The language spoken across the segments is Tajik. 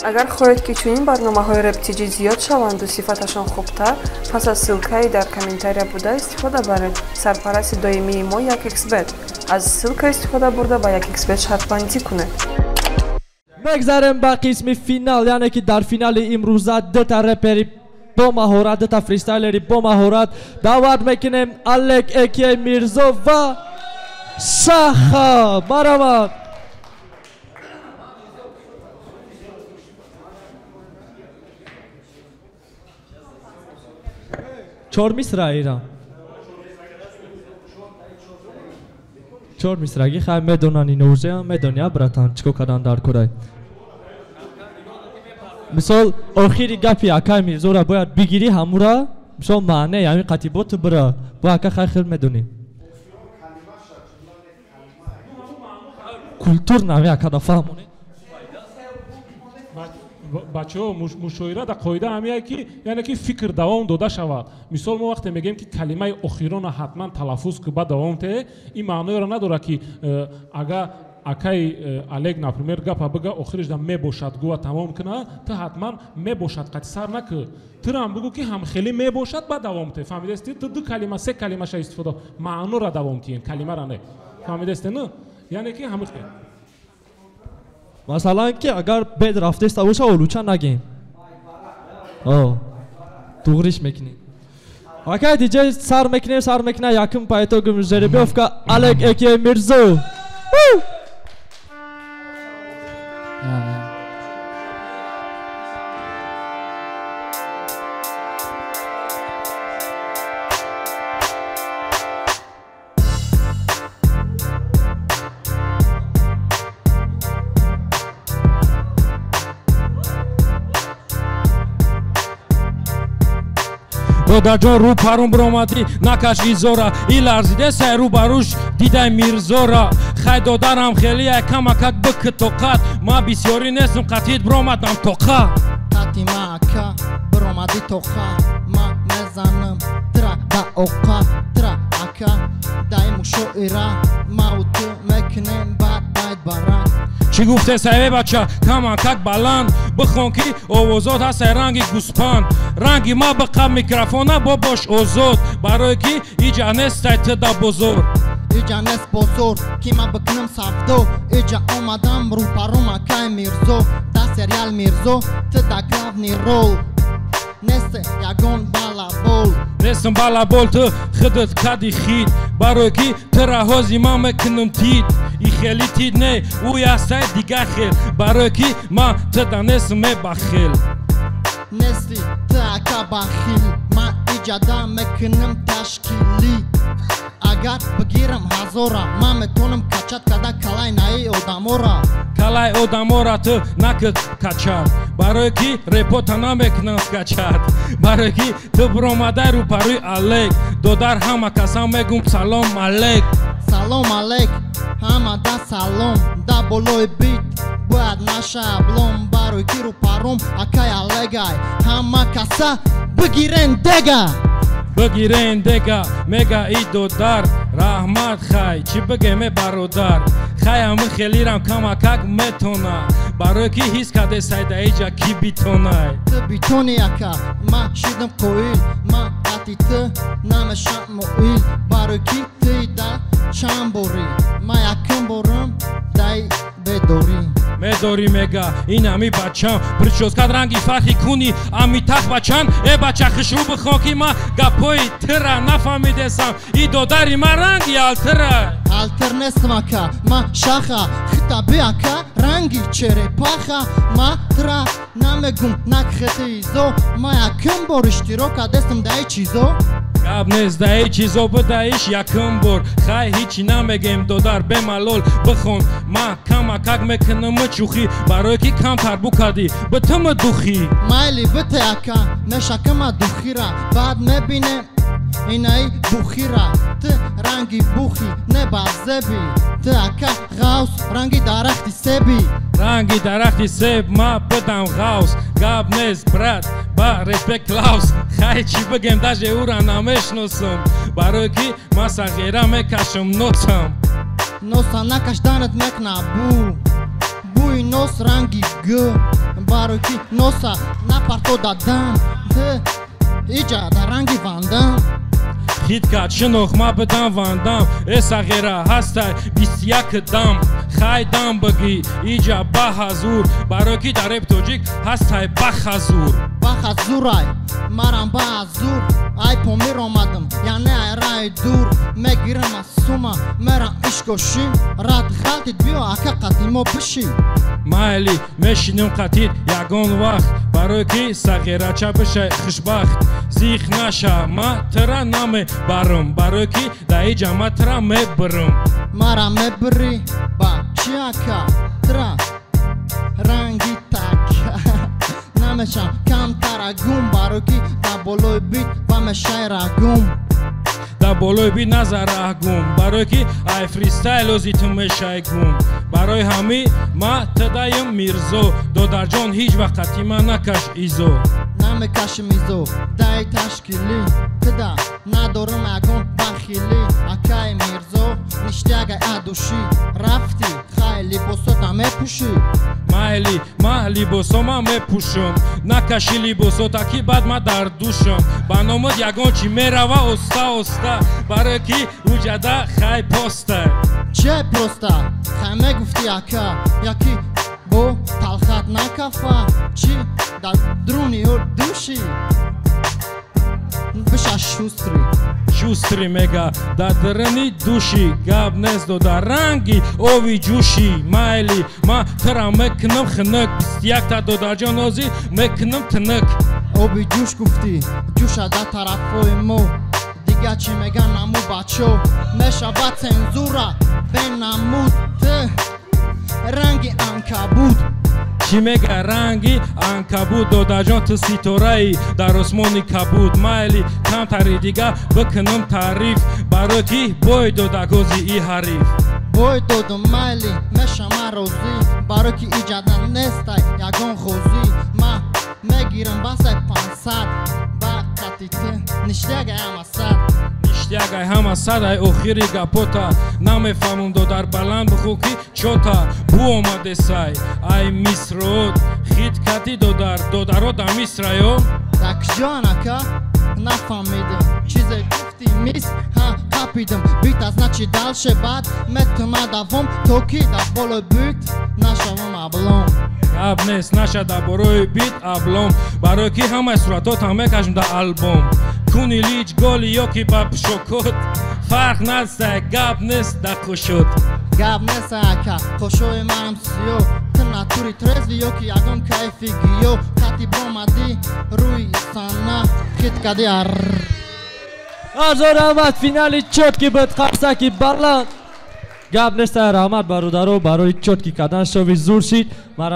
اگر خواهید که چنین برنامه‌های رپتیجی زیاد شوند و صفتشان خوبتر، پس از سلکه‌ای در کامنتاریا بوده استفاده برید. سرپرست دائمی ما 1xbet. از سلکه استفاده برده با 1xbet شرط بندی کنید. میگذاریم با قسم فینال، یعنی که در فینال امروزه دو تا رپری با مهارت، دو تا فریستایلری با مهارت دعوت میکنیم. الک اکی میرزا و شاخا برآمد. چهار میسرا ایران چهار میسرگی خواهی میدونن این اوزه هم میدونی براتان چکو کردن در کرای مثال آخری گپی اکای میرزا را باید بگیری همورا مثال معنی یعنی قطیبات برا با اکا خیلی خیلی میدونی کلتور نمی اکا دا فهمونی بچه‌ها مشاوره در قاعده همیه که یعنی که فکر دوام داده شود. مثال ما وقتی میگیم که کلمه اخیران حتما تلفظ که بعد دوام ته این معنی را نداره که اگر اکای الگ نپرمیر گپ بگه آخرش دم میباشد گوه تمام کنه تا حتما میباشد قطع سر نکه تو هم بگو که هم خیلی میباشد بعد دوام ته فهمیده استی تو دو کلمه سه کلمه شای استفاده معنی را دوام تین کلمه را نه فهمیده استی نه یعنی که همه خیلی مثلا که اگر بید رفته است باشه اولوچه نگیم دوغریش میکنی اوکی دیجه سر میکنه یکم پایتو گمزاری بیفت که الک اکی میرزو دادا جان رو پرون برامدی نکشی زورا ای لرزیده سه رو بروش دیده میرزورا خی دادرم خیلی کم اکک بک توقت ما بسیاری نیستم قطید برامدم توقه قطی ما اکا برامدی توقه ما مزنم ترا با اوقا ترا اکا دای مشاعره ما و تو مکنیم بعد باید برن چی گفته سایه بچه کم اکک بلند بخون که آوازات هست رنگی گوسپند رنگی ما بقب میکروفونه باش آزاد برای که ایجا نیست تدا بزرگ ایجا نیست بزرگ که ما بکنم سفدو ایجا آمدم رو پروم اکای میرزو دا سریال میرزو تدا گلابنی رول نیست یگون بالا بول نیستم بالا بول تو خودت کدی خید برای که ترهازی ما مکنم تید ای خیلی تید نه اوی هسته دیگه خیل برای که ما تدا نیستم بخیل نیستی تا اکا بخیل ما ایجادا مکنم تشکیلی اگر بگیرم هزارا ما میکنم کچت کده کلای نایی آدمورا کلای آدمورا تو نکد کچت برای که ریپوتا نمیکنم کچت برای که تو برامده رو پروی الک دادر همه کسا میگم سلام علیک سلام علیک همه دا سلام دا بلوی بیت باید نشه بلوم برای که رو پروم اکای الگای همه کسا بگیرن دگه بگیرین دیگه میگه ای دودار رحمت خی چی بگم برادر خی همه خیلی رم کم اکک میتونه برای که هیچ کده سایده ایجا کی بیتونه تو بیتونی اکا ما شیدم کویل ما قطی تو نمشم مویل برای که توی دا چند بوری ما یکم بورم دای بدوری میداری میگه این همی بچم پرچوز کد رنگی فرقی کنی امی تخ بچن ای بچه خشرو بخون که ما گپوی تره نفهمیدستم ای دادری ما رنگی التره التر نیستم اکا ما شاخه خطابی اکا رنگی چره پاخه ما تره نمیگم نک خطیزو ما یکم بار اشتراک دستم دای چیزو گب نیست دایی چیزو بدهیش یکم بار خواهی هیچی نمیگیم دادر بملول بخون ما کم اکک میکنم چوخی برای که کم تر بکدی به تم دوخی مایلی بته اکا نشکم دوخی را بعد میبینه اینای بوخی را تو رنگی بوخی نبا زبی تو اکا غوص رنگی درختی سبی رنگی درختی سب ما بدم غوص گب نیست برد با ریسپکت کلاوس خواهی چی بگم داجه او را نمیشناسم برای که ما صغیره میکشم نوتم نوسا نکش دانت مکنه بوی نوس رنگی گو барои ки носа напарто дадам иҷа дар ранги вандам хит кард шинох ма бидам вандам эсағира ҳастай 21 дам хай дам бигӣ иҷа баҳазур барои ки дар реп тоҷик ҳастай бахазур бахазурай марам баҳазур ай помир омадам яъне ай раи дур мегирам аз сума мерам ишкошим рад халтид биё ака қадимо бишӣ майли мешинем қатид ягон вақт барои ки сағирача бишай хушбахт зих наша ма тира намебарам барои ки дар иҷа ма тира мебирам мара мебирӣ ба чи ака тира ранги така намешам камтарагум барои ки дар болои бит ва мешай рагум дар болои бит назараҳгум барои ки ай фристайлози ту мешай гум барои ҳами ма тадаим мирзо додарҷон ҳеҷ вақати ма накаш изо намекашим изо дай ташкилӣ тида надорам ягон бахилӣ акай мирзо ништягай адушӣ рафтӣ хай либосота мепӯшӣ майли ма либосома мепӯшам накаши либосота ки баъд ма дар душам ба номат ягон чи мерава оста оста барои ки уҷада хай поста че проста хай мегуфтӣ ака яки бо талхат накафа чи дар друни душӣ биша шустри шустри мега дар дирини души гап нест дода ранги ови ҷӯши майли ма тира мекунам хинак 21 додарҷон озӣ мекунам тинак оби ҷӯш гуфтӣ ҷӯша дар тарафҳои мо дига чӣ меган наму бачо мешавад цензура бенамуд ранги анкабуд чӣ мега ранги анкабуд додарҷон ту ситораи дар осмони кабуд майли камтари дига бикунам таъриф барои ки бой дода гози и ҳариф бой додум майли мешама розӣ барои ки иҷада нестай ягон хозӣ ма мегирам басай 500 ба қати ту ништягай ҳама сад ништягай ҳама сад ай охири гапота намефаҳмам додар баланд бихӯ ки чота бу омадесай ай мисрод хит кати додаро да мисраё дар киҷоан ака нафаҳмидим чизе гуфти мис ҳа қапидим бит аз начи далше баъд метума давом то ки дар болои бит нашавам аблом гап нест наша дар борои бит аблом барои ки ҳамаи суратотам мекашам дар албом куни лиҷ голи ё ки ба пушокот фарқ настай гап нест дар кушот гап нест ака хошои манам сиё ту натури трезви ё ки ягон кайфи гиё қати бомадӣ рӯи сана хит кади ар азо раҳмат финали чотки буд қарсаки баланд гап нестай раҳмат бародаро барои чотки кардан шови зур шид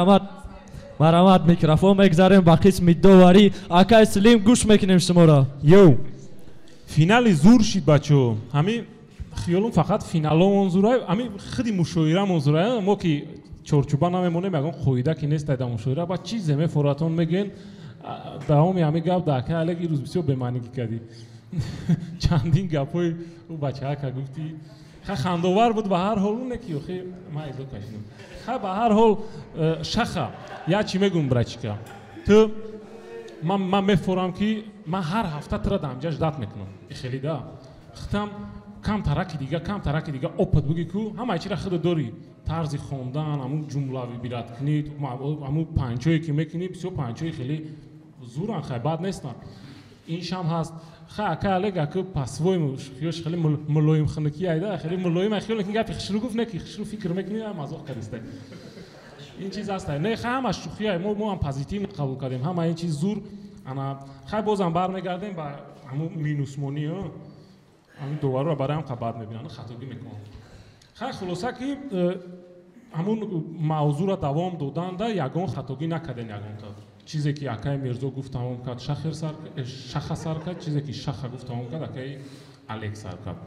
марамат микрофон мегзарем ба қисми доварӣ акай слим гӯш мекунем шуморо ё финали зур шид бачо ҳами хиёлам фақат финаломон зурай ҳами худи мушоирамон зурай мо ки чорчуба намемонем ягон қоида ки нестай дар мушоира ба чизе мефоратон мегӯен давоми ҳами гап да акай алек ирӯз бисёр бемаънигӣ кардӣ чандин гапҳои ӯ бачаака гуфтӣ хандовар буд ба ҳар ҳол оне ки охи ма изо кашидам ба ҳар ҳол шаха я чӣ мегӯм брачка ту ман мефорам ки ман ҳар ҳафта тира дамҷа ждат мекунам хеле да хитам кам тараки дига опыт буги ку ҳамаи чира худ дорӣ тарзи хондан ҳамун ҷумлави бираткунӣ ҳамун панҷое ки мекунӣ бисёр панҷои хеле зуран хай бад нестан иншам ҳаст хай ака алега ку пасвоиму хиёш хеле мулоимхунукӣ айда хеле мулоим ай хиёл лекин гапи хишрӯ гуфт не ки хишрӯ фикр мекунӣ мазоқ кардистай ин чиз ҳастай не хай ҳама шӯхия мо ҳам позитив қабул кардем ҳама ин чиз зур ана хай бозам бармегардем ба ҳамун минусмонӣ ҳамин доварро барои ҳам қабат мебинанд хатогӣ мекунам хай хулоса ки ҳамун мавзӯъро давом доданда ягон хатогӣ накардем ягонта чизе ки акай мирзо гуфт тамом кард шаха сар кард чизе ки шаха гуфт тамом кард акай алек сар кард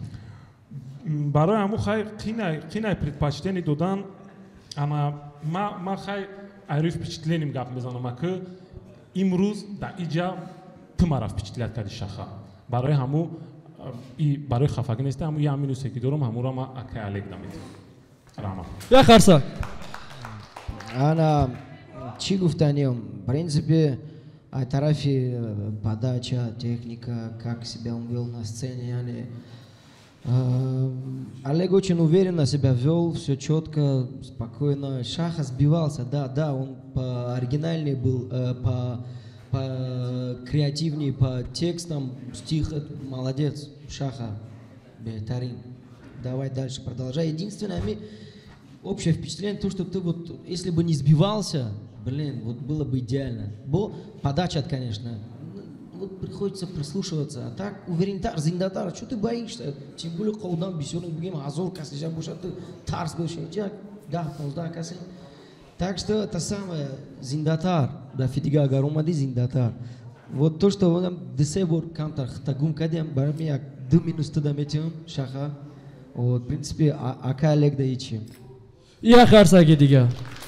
барои ҳамун хай қинай предпочтени додан ама ма хай айрӯи впечатленим гап мезанам ки имрӯз дар иҷа ту мара впечатлят карди шаха барои ҳамун барои хафагӣ неста ҳамун як минусе ки дорам ҳамунро ма акай алек намедам раҳмат я харсак ана چی گفتنیم в принципе тарафи подача техника как себя он вел на сцене яни Олег очень уверенно себя вел, все четко, спокойно. Шаха сбивался, да, он по оригинальнее был, по креативнее, по текстам, стих, молодец, Шаха, бетарин. Давай дальше, продолжай. Единственное, общее впечатление, то, что ты вот, если бы не сбивался, блин, вот было бы идеально. Подача, конечно. Вот приходится прислушиваться, а так уверен, Зиндатар, что ты боишься? Тем более, колдан бисёрный бегем, азор касыша буша, ты тарс бешечак, да, полда касы. Так что это самое, Зиндатар, да, фидига гарумади Зиндатар. Вот то, что он нам десебор камтар хтагум кадем, барами, 2 минуты дометим, Шаха. Вот, в принципе, ака Олег да ичи. Я харсаги дига.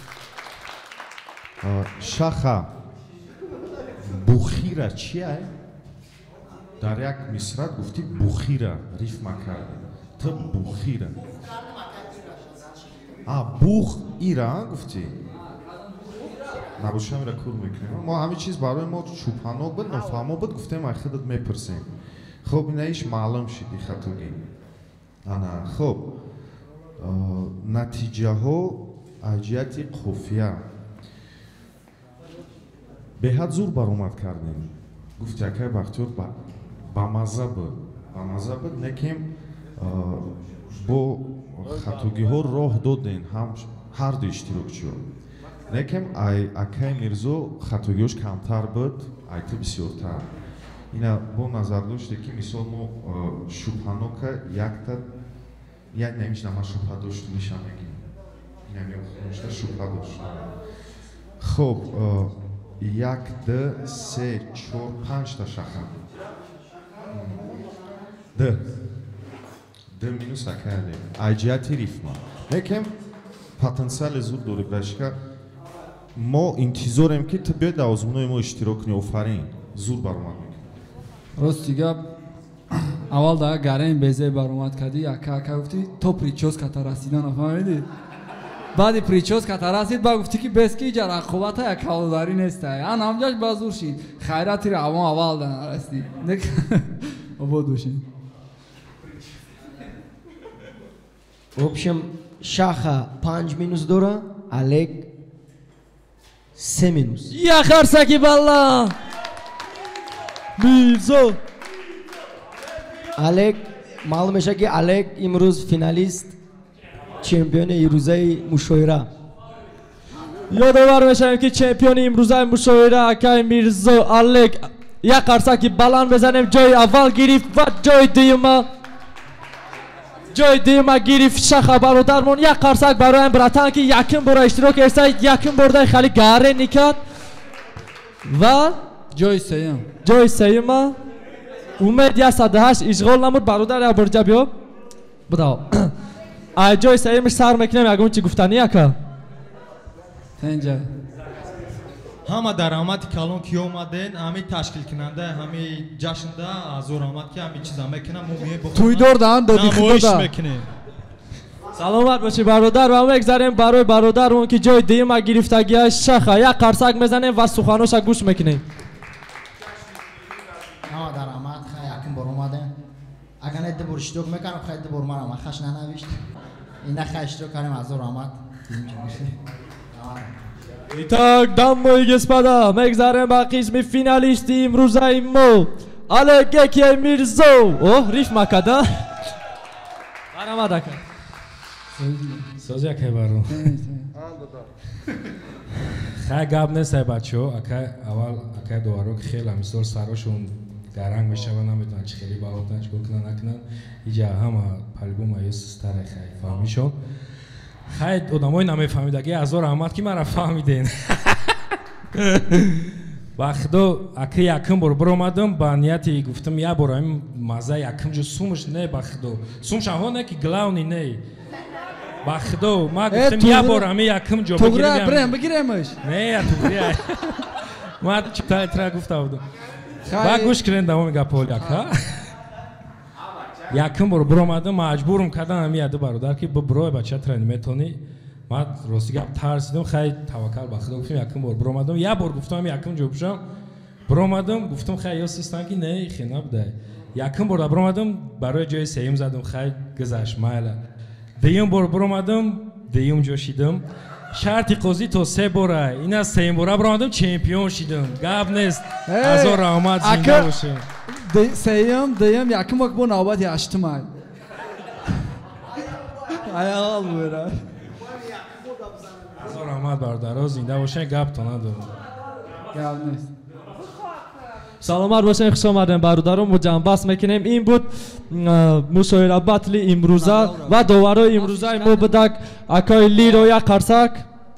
Шаха. Бухира чия? Даряк мисра гуфти бухира, рифма карда. Ты бухира. Бух ира гуфти. Набушам ра кур мекунем. Мо ҳами чиз барои мо чӯбҳанок буд, нофаҳмо буд, гуфтем ай худат мепурсем. Хуб инаиш маълум шиди хатугӣ. Ана хуб. Натиҷаҳо аз ҷиҳати қуфия беҳад зур баромад кардем. Гуфти акай Бахтиёр ба мазза буд, некем бо хатугиҳо роҳ додем ҳар ду иштирокчиҳо. Некем акай Мирзо хатугиҳош камтар буд, айти бисёртар. Ина бо назар доште ки мисол мо шубҳанока якта як немиш нама шубҳа дошт миша мегим. Ина меохунушта шубҳа дошт. Хуб 1, 2, 3, 4, 5 та шаха. Д минус акали. Айҷияти рифма. Некем потенциали зур дори брашка. Мо интизорем ки ту биёед дар озмунои мо иштирок кунӣ, офарин. Зур баромад мекунӣ. Рости гап аввал да гарем безе баромад кардӣ, ака гуфтӣ то прическата расида нафаҳмидӣ? Баъди прическата расид ба гуфтӣ ки бес ки иҷа рақобата як калодарӣ нестай. Ан ҳамҷаш ба зур шид. Хайратиро аввал аввал да нарасидӣ. Обод бошед. В общем, Шаха 5 минус дора, Олег 3 минус. Я харсаки балла! Мирзо! Олег, маълум мешавад ки Олег имрӯз финалист чемпиони имрӯзаи мушоира. Ёдовар мешавем ки чемпиони имрӯзаи мушоира акай Мирзо Олег. Як қарсаки баланд безанем, ҷои аввал гирифт ва ҷои дуюма гирифт Шаха бародармон. Як қарсак бароям братан ки якум бора иштирок эстай, якум борда хали гаре никад ва ҷои сеюма умед 108 ишғол намуд. Бародар як борҷа биё будао. ай ҷои сеюмиш сар мекунем ягон чи гуфтанӣ ака? Тенҷа ҳама даромади калон ки омаден, ҳами ташкилкунанда, ҳами ҷашнда азор омад ки ҳами чиза мекунам, мо мие туйдор даан доди намоиш мекунем. саломат боши бародар. ва мегзарем барои бародармон ки ҷои дуюма гирифтагиаш Шаха. Як қарсак мезанем ва суханоша гӯш мекунем. ҳама даромад хай якум бор омаден. Агар не дубор иштирок мекардам, хай дубор марам хаш нанавишт. Инда хай иштирок кардем азор омад. Итак, дамы и господа, мегзарем ба қисми финалисти имрӯзаи мо Олег Акай Мирзо. О, рифма када? Баромад ака. Сози акай баро. Хай гап нестай бачаҳо, аввал акай доваро ки хеле мисол сарашон гаранг мешавад, наметавонанд чӣ хеле балотан чикор кунанд накунанд. Иҷа ҳама по-любому ё сустаре хай фаҳмишон. Хай одамои намефаҳмидаги азор аҳмад ки маро фаҳмиден. ба худо ака якум бор биромадам ба нияти гуфтам як бор ҳамин мазза якум ҷо сумш не ба худо. Сумшаҳо не ки главни не. Ба худо ма гуфтам як бор ҳамин якум ҷо бигиремаш. Не тугрия. ма читатра гуфта будам. ба гӯш кунед давоми гапҳо ака. Якум бор биромадам, маҷбурм кардам ҳамин яду бародар ки бирой бачатра наметавонӣ. من راستی گپ ترسیدم خیلی توکل به خدا گفتم یکم بار برآمدم یه بار گفتم یکم جواب شم برآمدم گفتم خیلی سیستم که نه خیلی نبوده یکم بار برآمدم برای جای سیم زدم خیلی گذشت ماله دیگه بار برآمدم دیگه جوشیدم شرطی قضیه تو 3 باره این از 3 باره برآمدم چمپیون شدم گپ نیست هزار رحمت زنده باشه سیم یکم وقت با نوبت هشتم ای حال بره هزار رحمت برادر زنده باشه گپ تو ندارم گپ نیست سلامت باشین خوش آمدین برادران مجنبست میکنیم این بود مشاوره بطل امروزه و داورای امروزه ما بدک اکای لیرو یک قرصک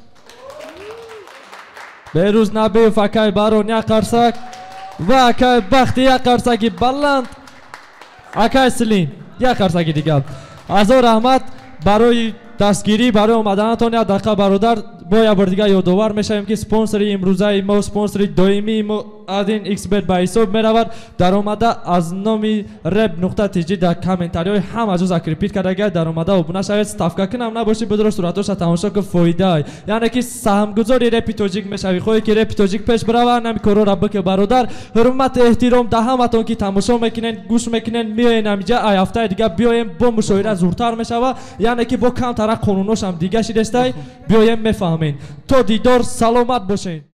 بیروز نبیف اکای بارون یک قرصک و اکای بخت یک قرصکی بلند اکای سلین یک قرصکی دیگه هزار رحمت برای دستگیری برای اومدنتون یک دقیقه برادر با یه بار دیگه یادآور میشیم که سپانسری امروزه ما سپانسری دائمی ما ادین ایکس بت به حساب میرود درآمده از نام rep.tg در کامنتاری همه جا ذکر پیت کرده درآمده ابونه شوید ستافکا کنم نباشید بدون صورتش تماشا که فایده ای یعنی که سهمگذاری رپ توجیک میشوی خوی که رپ توجیک پیش بره نمی کارو رب که برادر حرمت احترام ده همتون که تماشا میکنین گوش میکنین میاین اینجا ای هفته دیگه بیایم با مشاوره زورتر میشوه یعنی که با کم تر قانوناش هم دیگه شیدسته بیایم میفهمین تا دیدار سلامت باشین